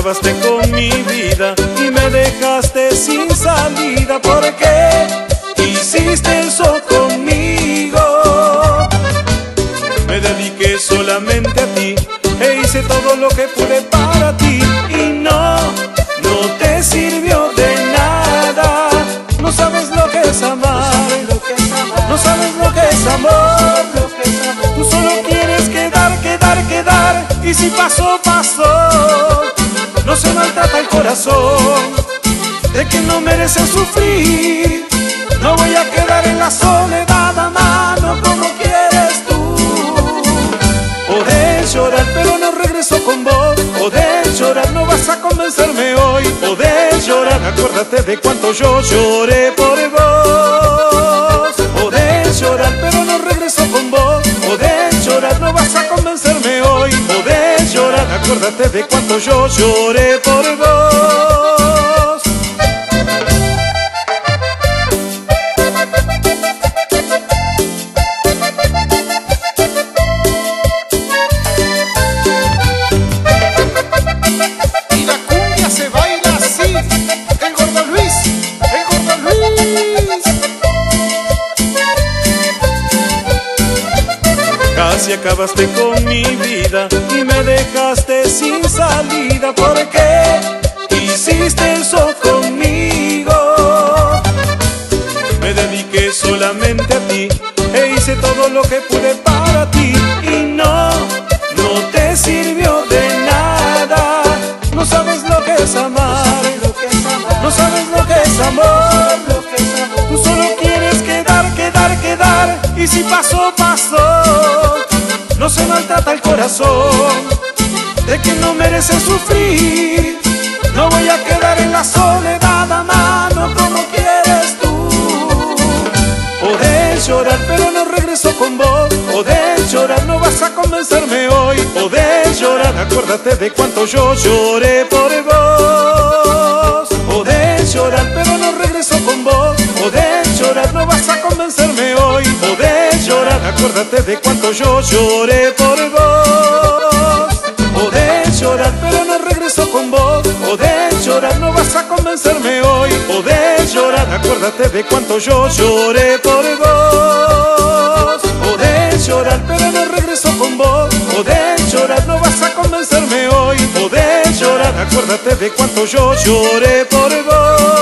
acabaste con mi vida y me dejaste sin salida. ¿Por qué hiciste eso conmigo? Me dediqué solamente a ti e hice todo lo que pude para ti, y no te sirvió de nada. No sabes lo que es amar, no sabes lo que es amor. Tú solo quieres quedar, y si pasó, pasó. No se maltrata el corazón de que no merece sufrir. No voy a quedar en la soledad, amando como quieres tú. Podés llorar, pero no regreso con vos. Podés llorar, no vas a convencerme hoy. Podés llorar, acuérdate de cuánto yo lloré por vos. Podés llorar, pero no regreso con vos. Podés llorar, no vas a convencerme hoy. Podés llorar, acuérdate de cuánto yo lloré por vos. Y la cumbia se baila así. El Gordo Luis, el Gordo Luis. Casi acabaste con mi vida y me dejaste sin salida. ¿Por qué hiciste eso conmigo? Me dediqué solamente a ti e hice todo lo que pude para ti, y no te sirvió de nada. No sabes lo que es amar, no sabes lo que es amor. Tú solo quieres quedar, y si pasó, pasó. No se maltrata el corazón de que no merece sufrir. No voy a quedar en la soledad, amando como quieres tú. Podés llorar, pero no regreso con vos. Podés llorar, no vas a convencerme hoy. Podés llorar, acuérdate de cuánto yo lloré por vos. Podés llorar, pero no regreso con vos. Podés llorar, no vas a convencerme hoy. Podés llorar, acuérdate de cuánto yo lloré por vos. Podés llorar, pero no regreso con vos. Podés llorar, no vas a convencerme hoy. Podés llorar, acuérdate de cuánto yo lloré por vos. Podés llorar, pero no regreso con vos. Podés llorar, no vas a convencerme hoy. Podés llorar, acuérdate de cuánto yo lloré por vos.